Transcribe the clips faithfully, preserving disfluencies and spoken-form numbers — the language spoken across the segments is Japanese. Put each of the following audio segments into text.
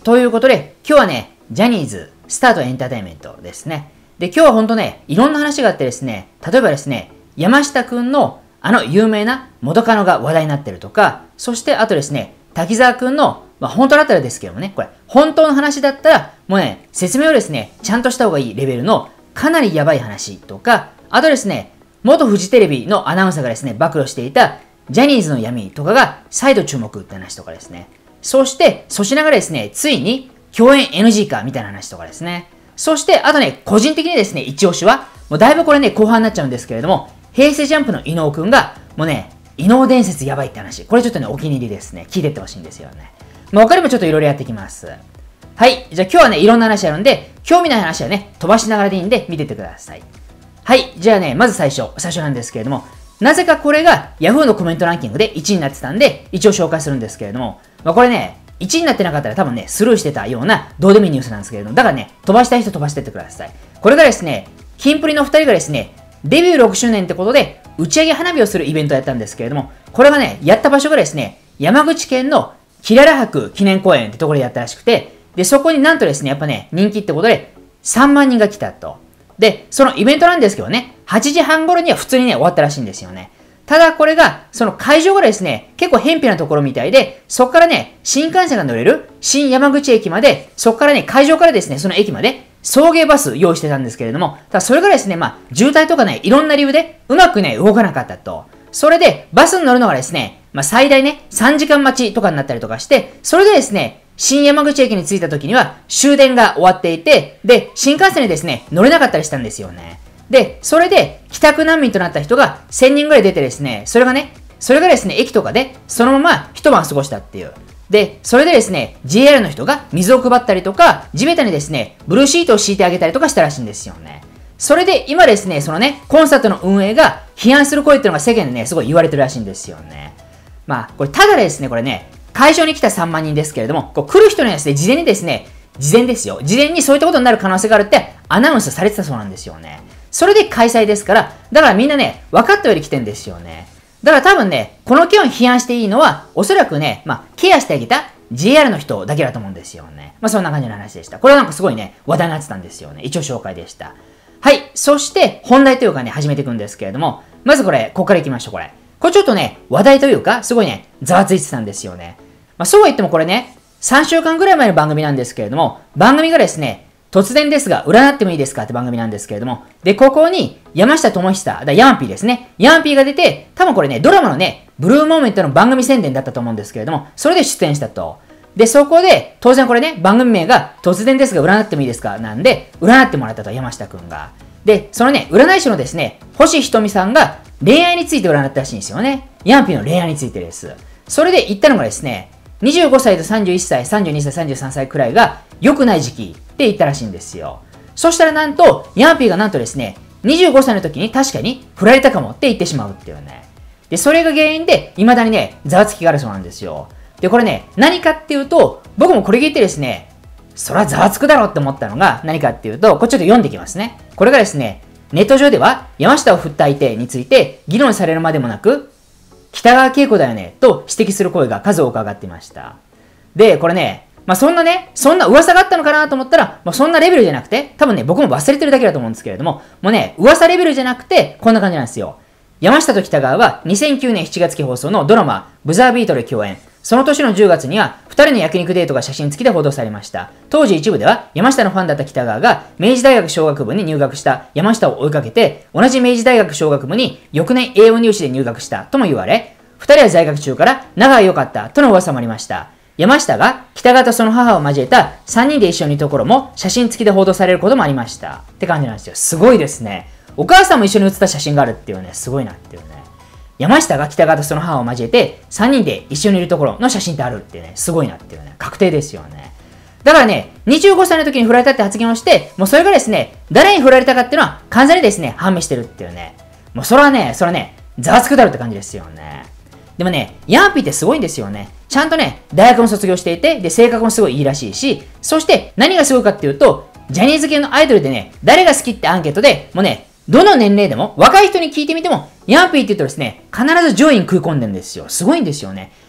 ということで、今日はね、ジャニーズスタートエンターテインメントですね。で、今日はほんとね、いろんな話があってですね、例えばですね、山下くんのあの有名な元カノが話題になってるとか、そしてあとですね、滝沢くんの、まあ本当だったらですけどもね、これ、本当の話だったら、もうね、説明をですね、ちゃんとした方がいいレベルのかなりやばい話とか、あとですね、元フジテレビのアナウンサーがですね、暴露していたジャニーズの闇とかが再度注目って話とかですね。そして、そしながらですね、ついに共演 エヌジー かみたいな話とかですね。そして、あとね、個人的にですね、一押しは、もうだいぶこれね、後半になっちゃうんですけれども、平成ジャンプの伊野尾くんが、もうね、伊能伝説やばいって話。これちょっとね、お気に入りですね。聞いてってほしいんですよね。まあ、他にもちょっといろいろやっていきます。はい。じゃあ今日はね、いろんな話あるんで、興味ない話はね、飛ばしながらでいいんで、見てってください。はい。じゃあね、まず最初、最初なんですけれども、なぜかこれが Yahoo のコメントランキングでいちいになってたんで、一応紹介するんですけれども、まあ、これね、いちいになってなかったら多分ね、スルーしてたようなどうでもいいニュースなんですけれども、だからね、飛ばしたい人飛ばしてってください。これがですね、キンプリのふたりがですね、デビューろくしゅうねんってことで、打ち上げ花火をするイベントをやったんですけれども、これがね、やった場所がですね、山口県のキララ博記念公園ってところでやったらしくて、で、そこになんとですね、やっぱね、人気ってことで、さんまんにんが来たと。で、そのイベントなんですけどね、はちじはん頃には普通にね、終わったらしいんですよね。ただこれが、その会場がですね、結構偏僻なところみたいで、そこからね、新幹線が乗れる新山口駅まで、そこからね、会場からですね、その駅まで、送迎バス用意してたんですけれども、ただそれがですね、まあ、渋滞とかね、いろんな理由で、うまくね、動かなかったと。それで、バスに乗るのがですね、まあ、最大ね、さんじかん待ちとかになったりとかして、それでですね、新山口駅に着いた時には終電が終わっていて、で、新幹線にですね、乗れなかったりしたんですよね。で、それで、帰宅難民となった人がせんにんぐらい出てですね、それがね、それがですね、駅とかで、そのまま一晩過ごしたっていう。で、それでですね、ジェイアール の人が水を配ったりとか、地べたにですね、ブルーシートを敷いてあげたりとかしたらしいんですよね。それで、今ですね、そのね、コンサートの運営が批判する声っていうのが世間でね、すごい言われてるらしいんですよね。まあ、これ、ただですね、これね、会場に来たさんまんにんですけれども、こう来る人にはですね、事前にですね、事前ですよ。事前にそういったことになる可能性があるってアナウンスされてたそうなんですよね。それで開催ですから、だからみんなね、分かったより来てんですよね。だから多分ね、この件を批判していいのは、おそらくね、まあ、ケアしてあげた ジェイアール の人だけだと思うんですよね。まあ、そんな感じの話でした。これはなんかすごいね、話題になってたんですよね。一応紹介でした。はい。そして、本題というかね、始めていくんですけれども、まずこれ、ここから行きましょう、これ。これちょっとね、話題というか、すごいね、ざわついてたんですよね。まあ、そうは言ってもこれね、さんしゅうかんぐらい前の番組なんですけれども、番組がですね、突然ですが、占ってもいいですかって番組なんですけれども、で、ここに、山下智久、だヤンピーですね。ヤンピーが出て、多分これね、ドラマのね、ブルーモーメントの番組宣伝だったと思うんですけれども、それで出演したと。で、そこで、当然これね、番組名が、突然ですが、占ってもいいですかなんで、占ってもらったと、山下くんが。で、そのね、占い師のですね、星ひとみさんが、恋愛について占ったらしいんですよね。ヤンピーの恋愛についてです。それで言ったのがですね、にじゅうごさいとさんじゅういっさい、さんじゅうにさい、さんじゅうさんさいくらいが良くない時期って言ったらしいんですよ。そしたらなんと、ヤンピーがなんとですね、にじゅうごさいの時に確かに振られたかもって言ってしまうっていうね。で、それが原因で未だにね、ざわつきがあるそうなんですよ。で、これね、何かっていうと、僕もこれ聞いてですね、そらざわつくだろうって思ったのが何かっていうと、これちょっと読んでいきますね。これがですね、ネット上では山下を振った相手について議論されるまでもなく、北川景子だよね、と指摘する声が数多く上がっていました。で、これね、まあ、そんなね、そんな噂があったのかなと思ったら、まあ、そんなレベルじゃなくて、多分ね、僕も忘れてるだけだと思うんですけれども、もうね、噂レベルじゃなくて、こんな感じなんですよ。山下と北川はにせんきゅうねんしちがつ期放送のドラマ、ブザービートで共演。その年のじゅうがつには、ふたりの焼肉デートが写真付きで報道されました。当時一部では、山下のファンだった北川が、明治大学商学部に入学した山下を追いかけて、同じ明治大学商学部に翌年栄養入試で入学したとも言われ、二人は在学中から仲が良かったとの噂もありました。山下が北川とその母を交えたさんにんで一緒にいるところも写真付きで報道されることもありました。って感じなんですよ。すごいですね。お母さんも一緒に写った写真があるっていうね、すごいなっていうね。山下が北川とその母を交えてさんにんで一緒にいるところの写真ってあるってね、すごいなっていうね、確定ですよね。だからね、にじゅうごさいの時に振られたって発言をして、もうそれがですね、誰に振られたかっていうのは完全にですね、判明してるっていうね。もうそれはね、それはね、ざわつくだろって感じですよね。でもね、ヤンピーってすごいんですよね。ちゃんとね、大学も卒業していて、で、性格もすごいいいらしいし、そして何がすごいかっていうと、ジャニーズ系のアイドルでね、誰が好きってアンケートで、もうね、どの年齢でも、若い人に聞いてみても、ヤンピーって言うとですね、必ず上位に食い込んでるんですよ。すごいんですよね。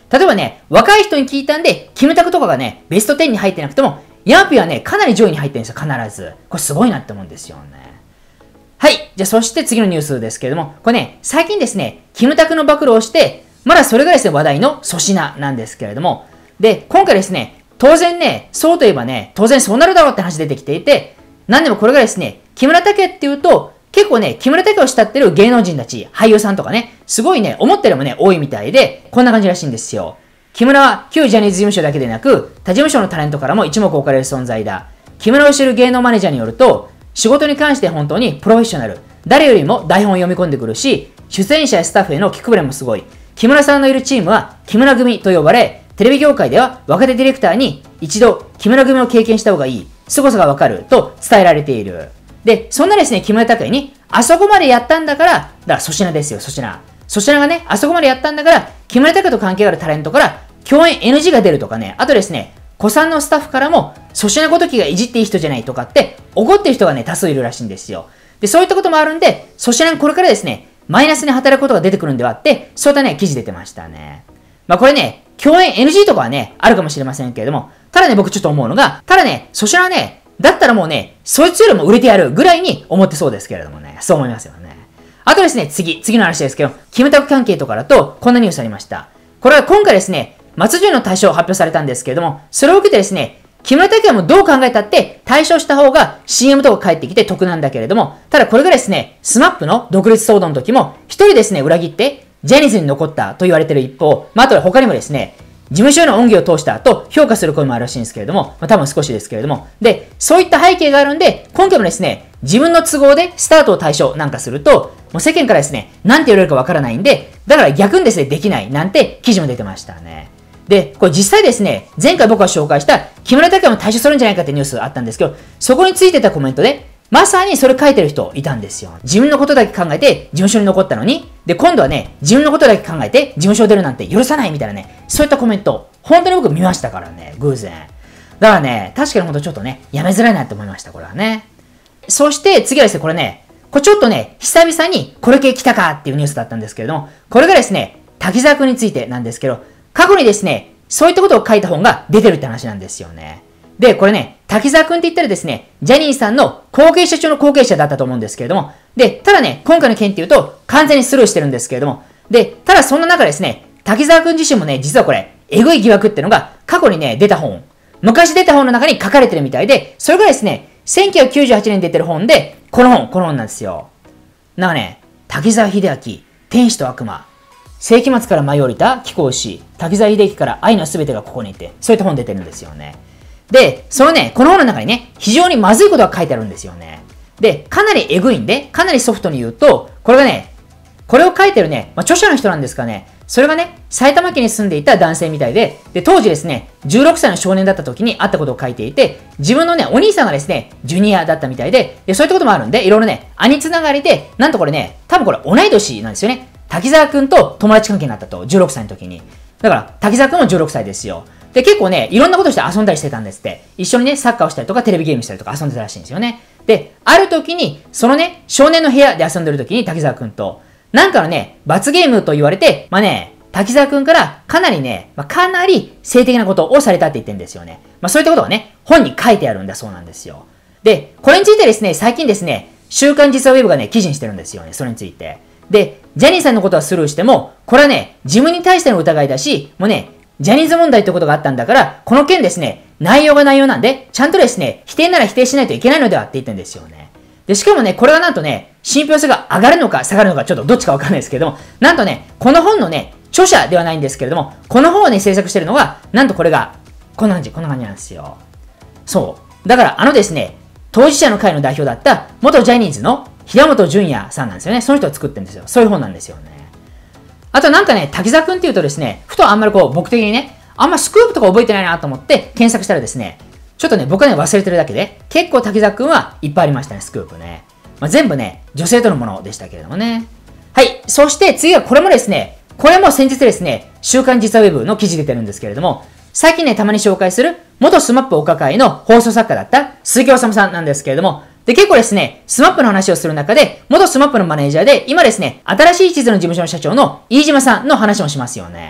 例えばね、若い人に聞いたんで、キムタクとかがね、ベストじゅうに入ってなくても、ヤマピーはね、かなり上位に入ってるんですよ、必ず。これすごいなって思うんですよね。はい。じゃあ、そして次のニュースですけれども、これね、最近ですね、キムタクの暴露をして、まだそれがですね、話題の粗品なんですけれども、で、今回ですね、当然ね、そうといえばね、当然そうなるだろうって話出てきていて、なんでもこれがですね、木村拓哉っていうと、結構ね、木村拓哉を慕ってる芸能人たち、俳優さんとかね、すごいね、思ってるもね、多いみたいで、こんな感じらしいんですよ。木村は旧ジャニーズ事務所だけでなく、他事務所のタレントからも一目置かれる存在だ。木村を知る芸能マネージャーによると、仕事に関して本当にプロフェッショナル。誰よりも台本を読み込んでくるし、出演者やスタッフへの気配りもすごい。木村さんのいるチームは木村組と呼ばれ、テレビ業界では若手ディレクターに一度木村組を経験した方がいい。凄さがわかると伝えられている。で、そんなですね、木村拓哉に、あそこまでやったんだから、だから粗品ですよ、粗品。粗品がね、あそこまでやったんだから、木村拓哉と関係があるタレントから、共演 エヌジー が出るとかね、あとですね、古参のスタッフからも、粗品ごときがいじっていい人じゃないとかって、怒ってる人がね、多数いるらしいんですよ。で、そういったこともあるんで、粗品にこれからですね、マイナスに働くことが出てくるんではあって、そういったね、記事出てましたね。まあこれね、共演 エヌジー とかはね、あるかもしれませんけれども、ただね、僕ちょっと思うのが、ただね、粗品はね、だったらもうね、そいつよりも売れてやるぐらいに思ってそうですけれどもね、そう思いますよね。あとですね、次、次の話ですけど、キムタク関係とかだと、こんなニュースありました。これは今回ですね、松潤の大賞発表されたんですけれども、それを受けてですね、木村拓哉もどう考えたって対象した方が シーエム とか返ってきて得なんだけれども、ただこれがですね、スマップの独立騒動の時も、一人ですね、裏切って、ジャニーズに残ったと言われている一方、まあ、あとは他にもですね、事務所への恩義を通した後、評価する声もあるらしいんですけれども、まあ、多分少しですけれども、で、そういった背景があるんで、今回もですね、自分の都合でスタートを対象なんかすると、もう世間からですね、なんて言われるかわからないんで、だから逆にですね、できないなんて記事も出てましたね。で、これ実際ですね、前回僕が紹介した木村拓哉も対処するんじゃないかってニュースがあったんですけど、そこについてたコメントで、まさにそれ書いてる人いたんですよ。自分のことだけ考えて事務所に残ったのに、で、今度はね、自分のことだけ考えて事務所を出るなんて許さないみたいなね、そういったコメント、本当に僕見ましたからね、偶然。だからね、確かに本当ちょっとね、やめづらいなって思いました、これはね。そして次はですね、これね、これちょっとね、久々にこれ系来たかっていうニュースだったんですけれども、これがですね、滝沢くんについてなんですけど、過去にですね、そういったことを書いた本が出てるって話なんですよね。で、これね、滝沢くんって言ったらですね、ジャニーさんの後継者中の後継者だったと思うんですけれども、で、ただね、今回の件っていうと、完全にスルーしてるんですけれども、で、ただそんな中ですね、滝沢くん自身もね、実はこれ、えぐい疑惑っていうのが、過去にね、出た本、昔出た本の中に書かれてるみたいで、それがですね、せんきゅうひゃくきゅうじゅうはちねんに出てる本で、この本、この本なんですよ。なんかね、滝沢秀明、天使と悪魔、世紀末から舞い降りた貴公子、滝沢秀樹から愛のすべてがここにいて、そういった本出てるんですよね。で、そのね、この本の中にね、非常にまずいことが書いてあるんですよね。で、かなりエグいんで、かなりソフトに言うと、これがね、これを書いてるね、まあ、著者の人なんですかね、それがね、埼玉県に住んでいた男性みたいで、で、当時ですね、じゅうろくさいの少年だった時にあったことを書いていて、自分のね、お兄さんがですね、ジュニアだったみたいで、でそういったこともあるんで、いろいろね、兄つながりで、なんとこれね、多分これ同い年なんですよね。滝沢くんと友達関係になったと、じゅうろくさいの時に。だから、滝沢くんもじゅうろくさいですよ。で、結構ね、いろんなことして遊んだりしてたんですって。一緒にね、サッカーをしたりとか、テレビゲームしたりとか遊んでたらしいんですよね。で、ある時に、そのね、少年の部屋で遊んでる時に滝沢くんと、なんかのね、罰ゲームと言われて、まあね、滝沢くんからかなりね、まあ、かなり性的なことをされたって言ってるんですよね。まあそういったことがね、本に書いてあるんだそうなんですよ。で、これについてですね、最近ですね、週刊実話ウェブがね、記事にしてるんですよね、それについて。で、ジャニーさんのことはスルーしても、これはね、自分に対しての疑いだし、もうね、ジャニーズ問題ってことがあったんだから、この件ですね、内容が内容なんで、ちゃんとですね、否定なら否定しないといけないのではって言ってるんですよね。で、しかもね、これがなんとね、信憑性が上がるのか下がるのか、ちょっとどっちかわかんないですけども、なんとね、この本のね、著者ではないんですけれども、この本をね、制作してるのが、なんとこれが、こんな感じ、こんな感じなんですよ。そう。だから、あのですね、当事者の会の代表だった、元ジャニーズの平本淳也さんなんですよね。その人を作ってるんですよ。そういう本なんですよね。あとなんかね、滝沢くんっていうとですね、ふとあんまりこう、僕的にね、あんまスクープとか覚えてないなと思って検索したらですね、ちょっとね、僕はね、忘れてるだけで、結構滝沢くんはいっぱいありましたね、スクープね。まあ、全部ね、女性とのものでしたけれどもね。はい。そして次はこれもですね、これも先日ですね、週刊実話ウェブの記事出てるんですけれども、最近ね、たまに紹介する、元スマップ岡会の放送作家だった鈴木治さんなんですけれども、で、結構ですね、スマップの話をする中で、元スマップのマネージャーで、今ですね、新しい地図の事務所の社長の飯島さんの話もしますよね。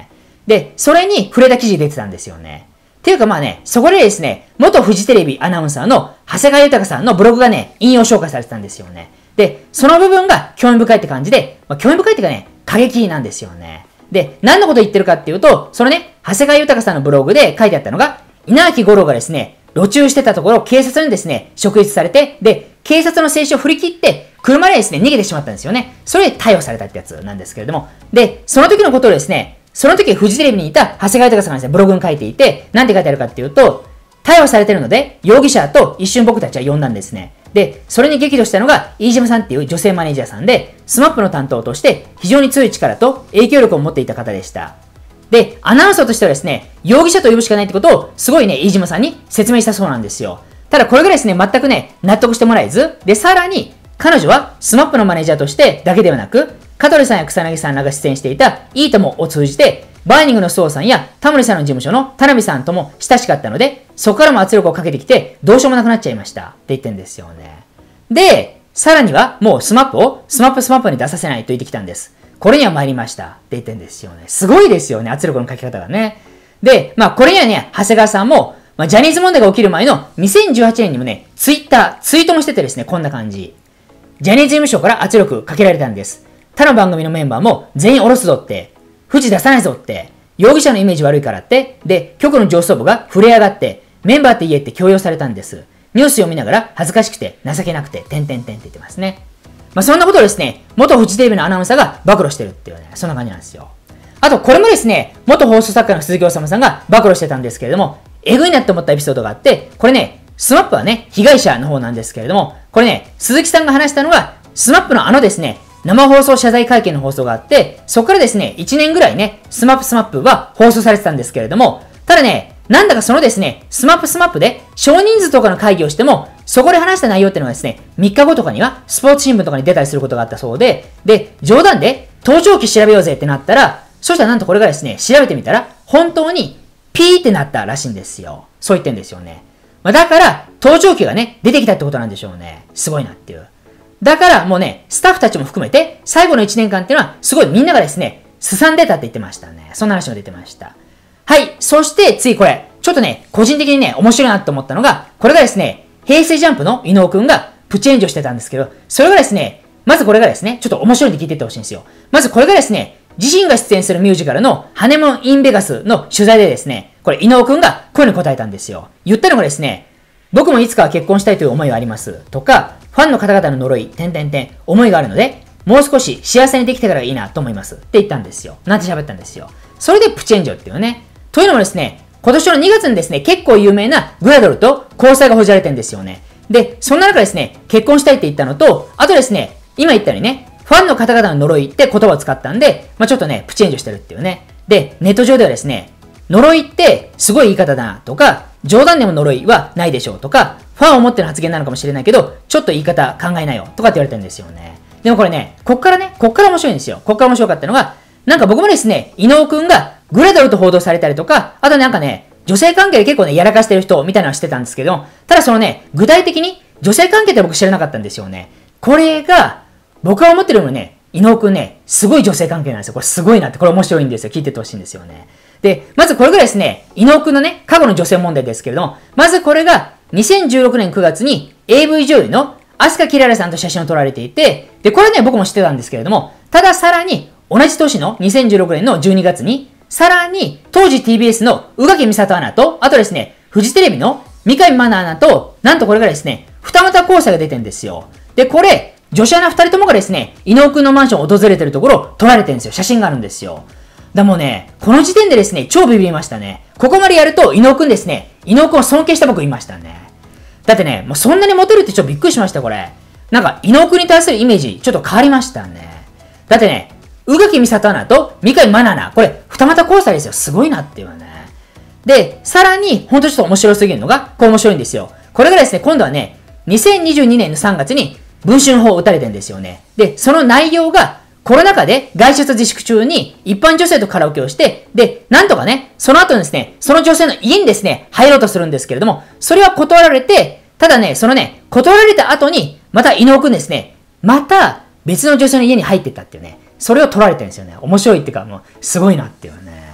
で、それに触れた記事出てたんですよね。っていうかまあね、そこでですね、元フジテレビアナウンサーの長谷川豊さんのブログがね、引用紹介されてたんですよね。で、その部分が興味深いって感じで、まあ、興味深いっていうかね、過激なんですよね。で、何のこと言ってるかっていうと、そのね、長谷川豊さんのブログで書いてあったのが、稲垣吾郎がですね、路駐してたところ、警察にですね、職質されて、で、警察の制止を振り切って、車でですね、逃げてしまったんですよね。それで逮捕されたってやつなんですけれども。で、その時のことをですね、その時フジテレビにいた長谷川豊さんがですね、ブログに書いていて、なんて書いてあるかっていうと、逮捕されてるので、容疑者と一瞬僕たちは呼んだんですね。で、それに激怒したのが、飯島さんっていう女性マネージャーさんで、スマップの担当として非常に強い力と影響力を持っていた方でした。で、アナウンサーとしてはですね、容疑者と呼ぶしかないってことを、すごいね、飯島さんに説明したそうなんですよ。ただこれがですね、全くね、納得してもらえず、で、さらに、彼女はスマップのマネージャーとしてだけではなく、香取さんや草薙さんらが出演していたいいともを通じて、バーニングの宋さんやタモリさんの事務所の田辺さんとも親しかったので、そこからも圧力をかけてきて、どうしようもなくなっちゃいました。って言ってるんですよね。で、さらにはもうスマップをスマップスマップに出させないと言ってきたんです。これには参りました。って言ってるんですよね。すごいですよね。圧力のかけ方がね。で、まあこれにはね、長谷川さんも、まあ、ジャニーズ問題が起きる前のにせんじゅうはちねんにもね、ツイッター、ツイートもしててですね、こんな感じ。ジャニーズ事務所から圧力かけられたんです。他の番組のメンバーも全員降ろすぞって、富士出さないぞって、容疑者のイメージ悪いからって、で、局の上層部が震え上がって、メンバーって言えって強要されたんです。ニュース読みながら恥ずかしくて情けなくて、てんてんてんって言ってますね。まあそんなことをですね、元フジテレビのアナウンサーが暴露してるっていうね、そんな感じなんですよ。あと、これもですね、元放送作家の鈴木おさむさんが暴露してたんですけれども、えぐいなって思ったエピソードがあって、これね、スマップはね、被害者の方なんですけれども、これね、鈴木さんが話したのが、スマップのあのですね、生放送謝罪会見の放送があって、そこからですね、いちねんぐらいね、スマップスマップは放送されてたんですけれども、ただね、なんだかそのですね、スマップスマップで少人数とかの会議をしても、そこで話した内容っていうのがですね、みっかごとかにはスポーツ新聞とかに出たりすることがあったそうで、で、冗談で盗聴器調べようぜってなったら、そしたらなんとこれがですね、調べてみたら、本当にピーってなったらしいんですよ。そう言ってんですよね。まあ、だから、盗聴器がね、出てきたってことなんでしょうね。すごいなっていう。だからもうね、スタッフたちも含めて、最後のいちねんかんっていうのは、すごいみんながですね、すさんでたって言ってましたね。そんな話も出てました。はい。そして、次これ。ちょっとね、個人的にね、面白いなって思ったのが、これがですね、平成ジャンプの伊野尾くんがプチ炎上してたんですけど、それがですね、まずこれがですね、ちょっと面白いんで聞いていってほしいんですよ。まずこれがですね、自身が出演するミュージカルのハネムーン・イン・ベガスの取材でですね、これ伊野尾くんがこういうの答えたんですよ。言ったのがですね、僕もいつかは結婚したいという思いがあります。とか、ファンの方々の呪い、点々点、思いがあるので、もう少し幸せにできてからいいなと思います。って言ったんですよ。なんて喋ったんですよ。それでプチ炎上っていうね。というのもですね、今年のにがつにですね、結構有名なグラドルと交際が報じられてるんですよね。で、そんな中ですね、結婚したいって言ったのと、あとですね、今言ったようにね、ファンの方々の呪いって言葉を使ったんで、まあちょっとね、プチ炎上してるっていうね。で、ネット上ではですね、呪いってすごい言い方だなとか、冗談でも呪いはないでしょうとか、ファンを持っての発言なのかもしれないけど、ちょっと言い方考えなよとかって言われてるんですよね。でもこれね、こっからね、こっから面白いんですよ。こっから面白かったのが、なんか僕もですね、伊野尾くんがグラドルと報道されたりとか、あとなんかね、女性関係で結構ね、やらかしてる人みたいなのは知ってたんですけど、ただそのね、具体的に女性関係って僕知らなかったんですよね。これが、僕が思ってるのはね、伊野尾くんね、すごい女性関係なんですよ。これすごいなって、これ面白いんですよ。聞いててほしいんですよね。で、まずこれがですね、伊野尾くんのね、過去の女性問題ですけれども、まずこれがにせんじゅうろくねんくがつに エーブイ 女優の飛鳥キララさんと写真を撮られていて、で、これね、僕も知ってたんですけれども、たださらに、同じ年のにせんじゅうろくねんのじゅうにがつに、さらに、当時 ティービーエス の宇垣美里アナと、あとですね、フジテレビの三上真奈アナと、なんとこれがですね、二股交際が出てるんですよ。で、これ、女子アナ二人ともがですね、伊野尾くんのマンションを訪れてるところを撮られてるんですよ。写真があるんですよ。だもうね、この時点でですね、超ビビりましたね。ここまでやると、伊野尾くんですね、伊野尾くんを尊敬した僕いましたね。だってね、もうそんなにモテるってちょっとびっくりしました、これ。なんか、伊野尾くんに対するイメージ、ちょっと変わりましたね。だってね、宇垣美里アナと三上真奈アナ、これ、二股交際ですよ。すごいなっていうね。で、さらに、ほんとちょっと面白すぎるのが、これ面白いんですよ。これがですね、今度はね、にせんにじゅうにねんのさんがつに、文春法を打たれてるんですよね。で、その内容が、コロナ禍で外出自粛中に一般女性とカラオケをして、で、なんとかね、その後にですね、その女性の家にですね、入ろうとするんですけれども、それは断られて、ただね、そのね、断られた後に、また伊野尾くんですね、また別の女性の家に入ってったっていうね、それを取られてるんですよね。面白いっていうか、もう、すごいなっていうね。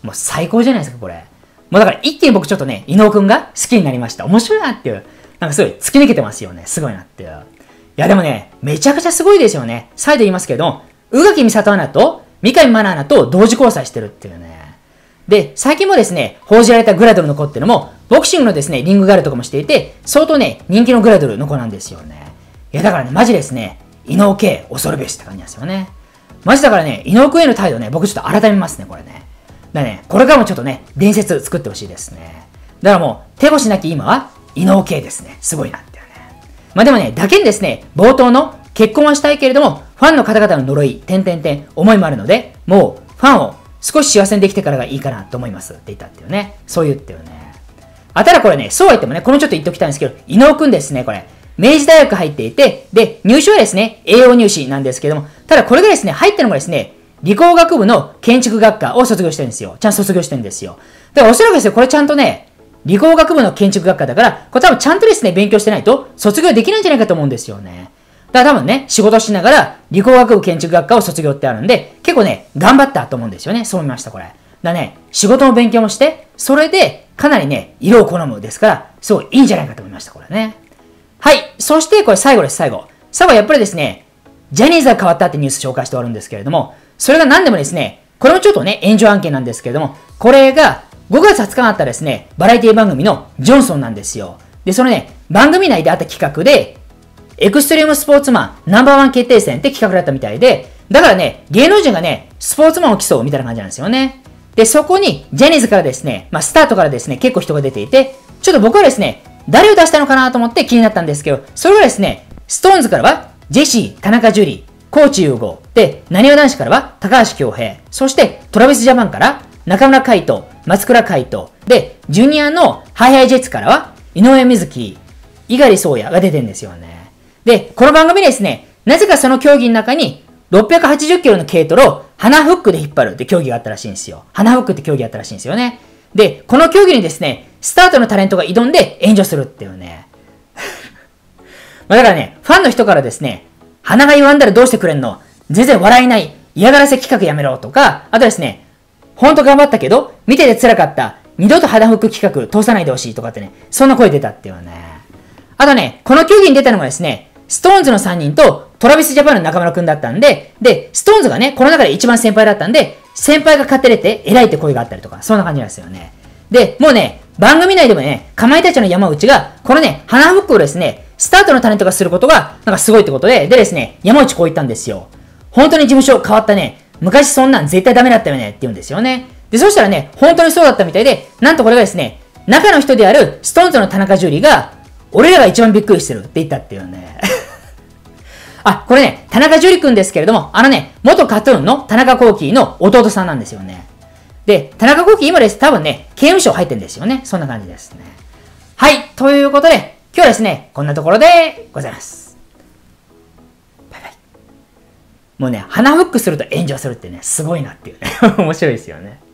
もう最高じゃないですか、これ。もうだから一気に僕ちょっとね、伊野尾くんが好きになりました。面白いなっていう。なんかすごい突き抜けてますよね。すごいなっていう。いやでもね、めちゃくちゃすごいですよね。再度言いますけど、宇垣美里アナと三上真奈アナと同時交際してるっていうね。で、最近もですね、報じられたグラドルの子っていうのも、ボクシングのですね、リングガールとかもしていて、相当ね、人気のグラドルの子なんですよね。いやだからね、マジですね、伊野尾圭恐るべしって感じなんですよね。マジだからね、伊野尾くんへの態度ね、僕ちょっと改めますね、これね。だからね、これからもちょっとね、伝説作ってほしいですね。だからもう、手越しなき今は、伊野尾圭ですね。すごいなっていうね。まあでもね、だけにですね、冒頭の結婚はしたいけれども、ファンの方々の呪い、点々点、思いもあるので、もう、ファンを少し幸せにできてからがいいかなと思いますって言ったっていうね。そう言ってるね。あ、ただこれね、そうは言ってもね、これもちょっと言っておきたいんですけど、伊野尾くんですね、これ。明治大学入っていて、で、入試はですね、栄養入試なんですけども、ただこれがですね、入ったのがですね、理工学部の建築学科を卒業してるんですよ。ちゃんと卒業してるんですよ。だからおそらくですね、これちゃんとね、理工学部の建築学科だから、これ多分ちゃんとですね、勉強してないと卒業できないんじゃないかと思うんですよね。だから多分ね、仕事しながら理工学部建築学科を卒業ってあるんで、結構ね、頑張ったと思うんですよね。そう見ました、これ。だからね、仕事の勉強もして、それでかなりね、色を好むですから、すごいいいんじゃないかと思いました、これね。はい。そしてこれ最後です、最後。最後はやっぱりですね、ジャニーズが変わったってニュース紹介して終わるんですけれども、それが何でもですね、これもちょっとね、炎上案件なんですけれども、これがごがつはつかにあったですね、バラエティ番組のジョンソンなんですよ。で、そのね、番組内であった企画で、エクストリームスポーツマンナンバーワン決定戦って企画だったみたいで、だからね、芸能人がね、スポーツマンを競うみたいな感じなんですよね。で、そこにジャニーズからですね、まあスタートからですね、結構人が出ていて、ちょっと僕はですね、誰を出したのかなと思って気になったんですけど、それがですね、ストーンズからは、ジェシー、田中樹、コーチ優吾、で、なにわ男子からは、高橋恭平、そして、トラビスジャパンから、中村海斗、松倉海斗、で、ジュニアのハイハイジェッツからは、井上瑞希、猪狩宗也が出てるんですよね。で、この番組ですね、なぜかその競技の中に、ろっぴゃくはちじゅっキロの軽トラを鼻フックで引っ張るって競技があったらしいんですよ。鼻フックって競技があったらしいんですよね。で、この競技にですね、スタートのタレントが挑んで炎上するっていうね。まあだからね、ファンの人からですね、鼻が歪んだらどうしてくれんの？全然笑えない。嫌がらせ企画やめろとか、あとですね、ほんと頑張ったけど、見てて辛かった。二度と鼻フック企画通さないでほしいとかってね、そんな声出たっていうね。あとね、この競技に出たのがですね、ストーンズのさんにんとトラビスジャパンの中村くんだったんで、で、ストーンズがね、この中で一番先輩だったんで、先輩が勝手出て偉いって声があったりとか、そんな感じなんですよね。で、もうね、番組内でもね、かまいたちの山内が、このね、鼻フックをですね、スタートのタレントがすることが、なんかすごいってことで、でですね、山内こう言ったんですよ。本当に事務所変わったね。昔そんなん絶対ダメだったよねって言うんですよね。で、そしたらね、本当にそうだったみたいで、なんとこれがですね、中の人であるストーンズの田中樹が、俺らが一番びっくりしてるって言ったっていうね。あ、これね、田中樹くんですけれども、あのね、元カトゥーンの田中幸喜の弟さんなんですよね。で、田中幸喜今です。多分ね、刑務所入ってるんですよね。そんな感じですね。はい。ということで、今日はですね、こんなところでございます。バイバイ。もうね、鼻フックすると炎上するってね、すごいなっていうね。面白いですよね。